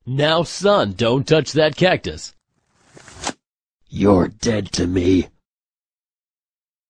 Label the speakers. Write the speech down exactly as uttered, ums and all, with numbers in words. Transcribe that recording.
Speaker 1: Now, son, don't touch that cactus.
Speaker 2: You're dead to me.